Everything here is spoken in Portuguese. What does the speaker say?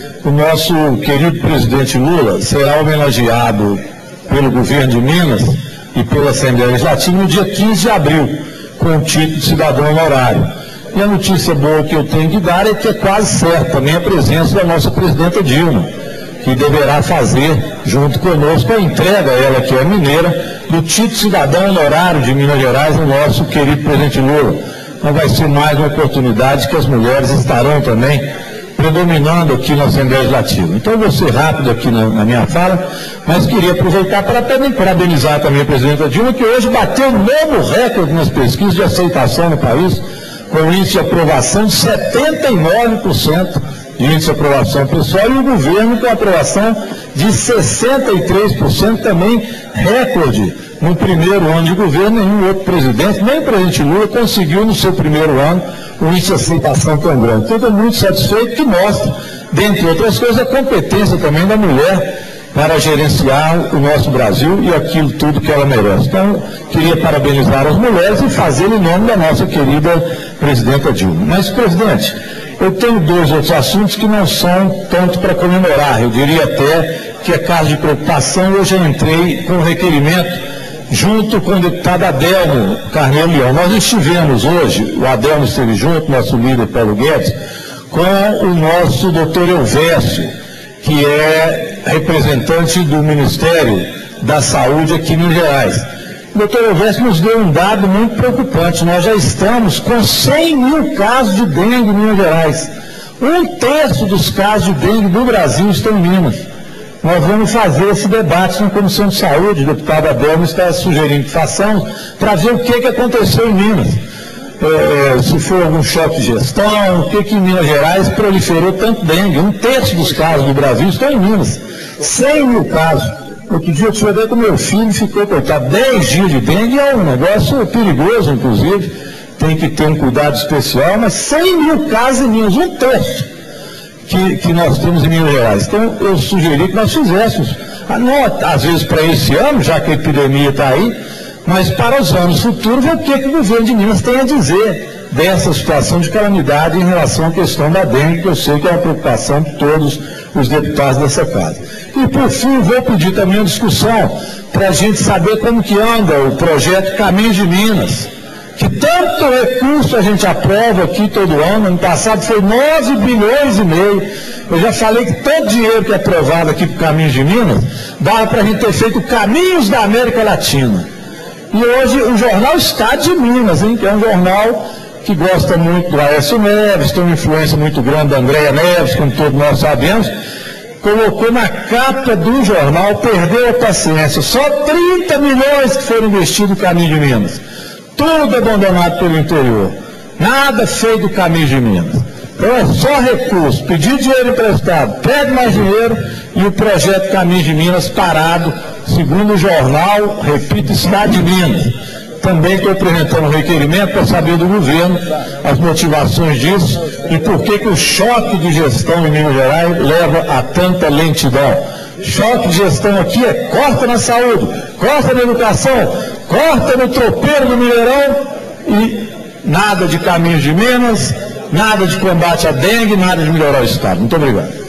o nosso querido presidente Lula será homenageado pelo governo de Minas e pela Assembleia Legislativa no dia 15 de abril, com o título de cidadão honorário. E a notícia boa que eu tenho que dar é que é quase certa também a presença da nossa presidenta Dilma, que deverá fazer, junto conosco, a entrega, ela que é mineira, do título de cidadão honorário de Minas Gerais ao nosso querido presidente Lula. Então vai ser mais uma oportunidade que as mulheres estarão também predominando aqui na Assembleia Legislativa. Então eu vou ser rápido aqui na minha fala, mas queria aproveitar para parabenizar também a presidenta Dilma, que hoje bateu um novo recorde nas pesquisas de aceitação no país, com um índice de aprovação de 79% de índice de aprovação pessoal, e o governo com aprovação de 63%, também recorde no primeiro ano de governo. Nenhum outro presidente, nem o presidente Lula, conseguiu no seu primeiro ano um índice de aceitação tão grande. Então, estou muito satisfeito, que mostra, dentre outras coisas, a competência também da mulher para gerenciar o nosso Brasil e aquilo tudo que ela merece. Então, queria parabenizar as mulheres e fazer em nome da nossa querida presidenta Dilma. Mas, presidente, eu tenho dois outros assuntos que não são tanto para comemorar. Eu diria até que é caso de preocupação. Eu já entrei com requerimento junto com o deputado Adelmo Carneiro Leão. Nós estivemos hoje, o Adelmo esteve junto, nosso líder Paulo Guedes, com o nosso doutor Elvésio, que é representante do Ministério da Saúde aqui em Minas Gerais. O doutor Elvésio nos deu um dado muito preocupante. Nós já estamos com 100 mil casos de dengue em Minas Gerais. 1/3 dos casos de dengue do Brasil estão em Minas. Nós vamos fazer esse debate na Comissão de Saúde. O deputado Adelmo está sugerindo que façamos para ver o que aconteceu em Minas. Se foi algum choque de gestão, o que em Minas Gerais proliferou tanto dengue. 1/3 dos casos do Brasil estão em Minas. 100 mil casos. Outro dia eu tive ideia que o meu filho ficou, coitado, 10 dias de dengue, é um negócio perigoso, inclusive, tem que ter um cuidado especial, mas 100 mil casos em Minas, 1/3 que nós temos em Minas Gerais. Então, eu sugeri que nós fizéssemos, não às vezes para esse ano, já que a epidemia está aí, mas para os anos futuros, ver o que o governo de Minas tem a dizer dessa situação de calamidade em relação à questão da dengue, que eu sei que é uma preocupação de todos os deputados dessa casa. E, por fim, vou pedir também uma discussão para a gente saber como que anda o projeto Caminhos de Minas, que tanto recurso a gente aprova aqui todo ano. Ano passado foi 9,5 bilhões. Eu já falei que todo dinheiro que é aprovado aqui para Caminhos de Minas, dava para a gente ter feito Caminhos da América Latina. E hoje o jornal Estado de Minas, que é um jornal que gosta muito do Aécio Neves, tem uma influência muito grande da Andréia Neves, como todos nós sabemos, colocou na capa do jornal, perdeu a paciência, só 30 milhões que foram investidos no Caminho de Minas. Tudo abandonado pelo interior, nada feito do Caminho de Minas. Então é só recurso, pedir dinheiro emprestado, pede mais dinheiro e o projeto Caminho de Minas parado, segundo o jornal, repito, Estado de Minas. Também estou apresentando um requerimento para saber do governo as motivações disso e por que o choque de gestão em Minas Gerais leva a tanta lentidão. Choque de gestão aqui é corta na saúde, corta na educação, corta no tropeiro do Mineirão e nada de Caminhos de Minas, nada de combate à dengue, nada de melhorar o Estado. Muito obrigado.